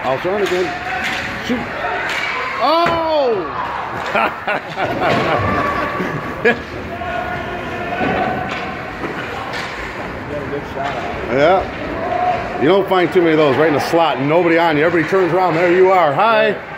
House run again. Shoot. Oh! Yeah. You don't find too many of those right in the slot and nobody on you. Everybody turns around. There you are. Hi.